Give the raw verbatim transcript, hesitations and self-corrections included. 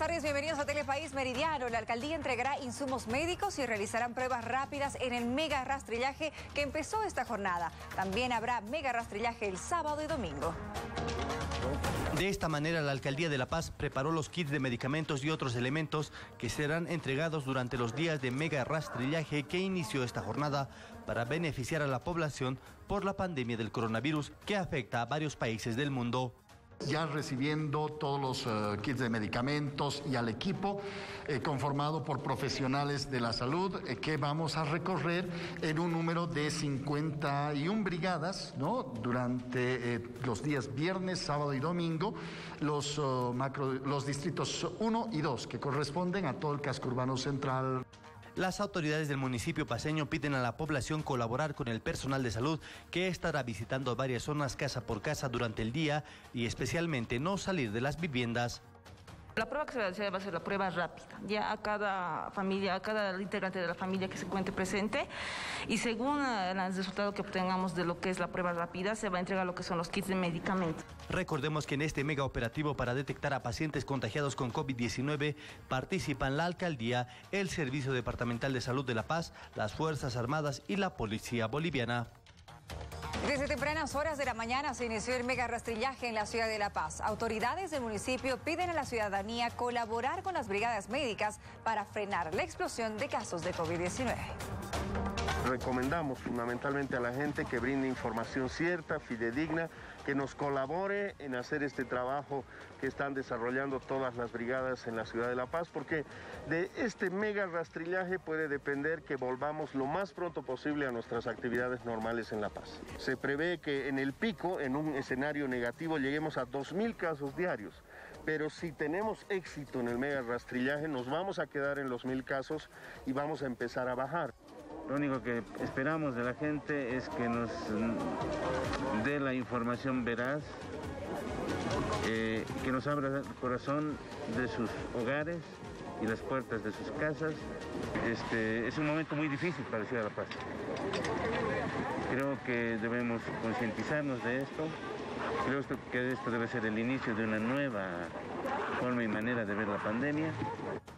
tardes, bienvenidos a Telepaís Meridiano. La alcaldía entregará insumos médicos y realizarán pruebas rápidas en el mega rastrillaje que empezó esta jornada. También habrá mega rastrillaje el sábado y domingo. De esta manera, la Alcaldía de La Paz preparó los kits de medicamentos y otros elementos que serán entregados durante los días de mega rastrillaje que inició esta jornada para beneficiar a la población por la pandemia del coronavirus que afecta a varios países del mundo. Ya recibiendo todos los uh, kits de medicamentos y al equipo eh, conformado por profesionales de la salud eh, que vamos a recorrer en un número de cincuenta y una brigadas, ¿no? Durante eh, los días viernes, sábado y domingo, los, uh, macro, los distritos uno y dos que corresponden a todo el casco urbano central. Las autoridades del municipio paceño piden a la población colaborar con el personal de salud que estará visitando varias zonas casa por casa durante el día y especialmente no salir de las viviendas. La prueba que se va a hacer va a ser la prueba rápida, ya a cada familia, a cada integrante de la familia que se encuentre presente, y según el resultado que obtengamos de lo que es la prueba rápida, se va a entregar lo que son los kits de medicamentos. Recordemos que en este mega operativo para detectar a pacientes contagiados con COVID diecinueve participan la Alcaldía, el Servicio Departamental de Salud de La Paz, las Fuerzas Armadas y la Policía Boliviana. Desde tempranas horas de la mañana se inició el mega rastrillaje en la ciudad de La Paz. Autoridades del municipio piden a la ciudadanía colaborar con las brigadas médicas para frenar la explosión de casos de COVID diecinueve. Recomendamos fundamentalmente a la gente que brinde información cierta, fidedigna, que nos colabore en hacer este trabajo que están desarrollando todas las brigadas en la ciudad de La Paz, porque de este mega rastrillaje puede depender que volvamos lo más pronto posible a nuestras actividades normales en La Paz. Se prevé que en el pico, en un escenario negativo, lleguemos a dos mil casos diarios, pero si tenemos éxito en el mega rastrillaje, nos vamos a quedar en los mil casos y vamos a empezar a bajar. Lo único que esperamos de la gente es que nos dé la información veraz, eh, que nos abra el corazón de sus hogares y las puertas de sus casas. Este, es un momento muy difícil para la ciudad de La Paz. Creo que debemos concientizarnos de esto. Creo que esto debe ser el inicio de una nueva forma y manera de ver la pandemia.